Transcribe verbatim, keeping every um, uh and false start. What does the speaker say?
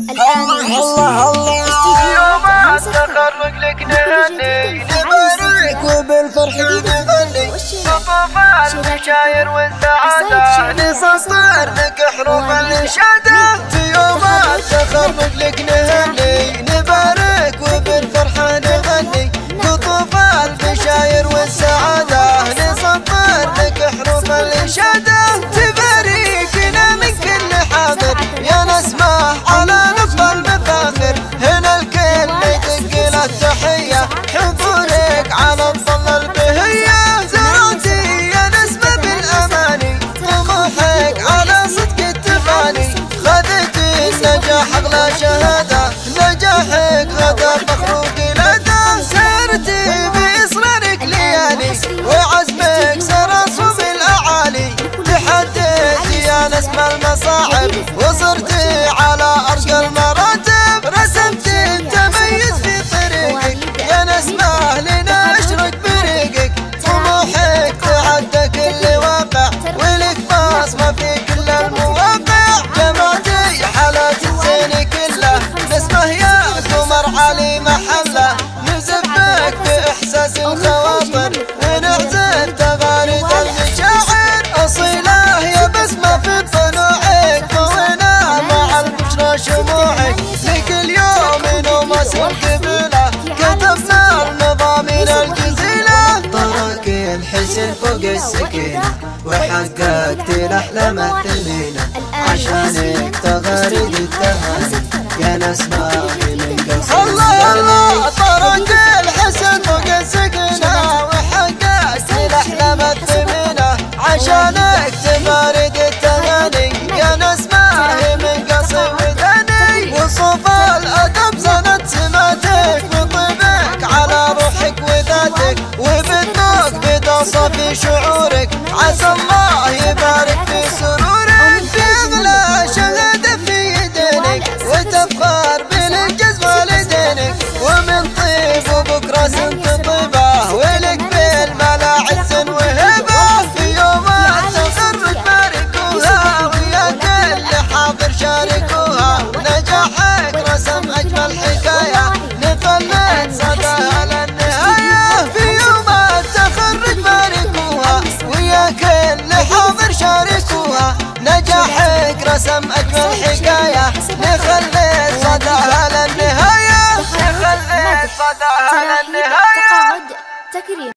الآن الله الله يوم التخرج لك نهني نبارك وبالفرح نغني صفوف المشاير والسعادة نسطر لك حروف الإشادة يوم التخرج لك نهني نبارك وبالفرح نغني صفوف المشاير والسعادة نسطر لك حروف الإشادة تباركنا من كل حاضر يا نسمة على نبض المفاخر هنا الكل يدق له التحية حضورك على الظل البهية زرعتي يا نسمة بالأماني طموحك على صدق التفاني خذتي النجاح أغلى شهادة نجاحك غدا فخر وقلادة سرتي بإصرارك ليالي وعزمك سرى صوب الأعالي تحديتي يا نسمة المصاعب وصرتي على أرقى المراتب رسمتي التميز في طريقك يا نسمة لنشرك بريقك طموحك تعدى كل واقع ولك بصمة في كل المواقع جمعتي حالات الزين كله نسمة يا قمر علي محله نزفك بإحساس الخواطر ونعزل تغاريد المشاعر أصيلة يا بسمة في طلوعك طوينا مع البشرى شموعك لكل يوم نومس القبلة كتبنا المضامين الجزيلة طرق الحسن فوق السكينة وحققت الأحلام الثمينة عشانك تغاريد التهاني يا نسمة من قصر الله الله طرق الحسن فوق السكينة وحققت الأحلام الثمينة عشانك تغاريد التهاني يا نسمة من قصر وداني وصوف الأدب زنت سماتك وطيبك على روحك وذاتك وبالذوق بدا صافي شعورك عسى الله يبارك في سرورك بيغلى شهادة في يدينك وتفخر بالإنجاز والدينك ومن طيب وبكرة سنت طيبة ولك بالملا عز وهبة في يوم التخرج باركوها ويا كل حاضر شاركوها نجاحك رسم أجمل حكاية نفلت صداها للنهاية في يوم التخرج باركوها ويا كل حاضر شاركوها نجاحك رسم أجمل حكاية نخلت صداها للنهاية